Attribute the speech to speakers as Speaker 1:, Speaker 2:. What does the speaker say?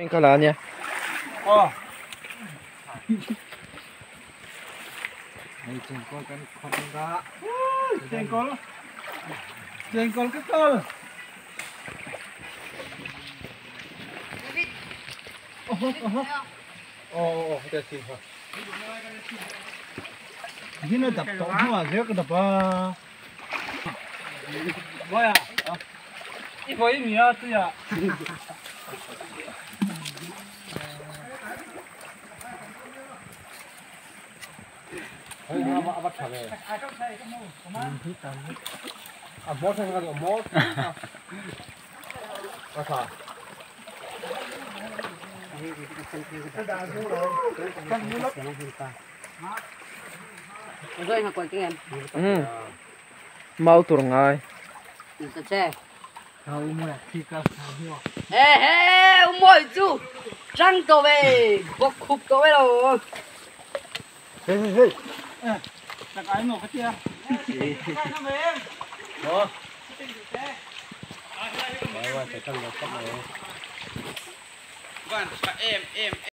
Speaker 1: Cái là nha.
Speaker 2: Đây chèn con con ra. Chèn con cái cơ. Đây xin thôi. Cái nó đập tổng mà rớt cái đập à. Vậy à? Ít với mì à, tôi à. bắt thả về. Mót sang cái mót. Bắt thả.
Speaker 3: Rồi học cái em.
Speaker 1: Mau turun rồi.
Speaker 3: Sao thế?
Speaker 2: Không mua thì cả mua.
Speaker 3: Ê ê, ông mồi chú. Trăng tổ về, bọc khúc tổ về rồi.
Speaker 2: Hey. Đặt cái nổ cái kia. Đó. Đấy, phải tăng được cấp này.
Speaker 4: Vâng, em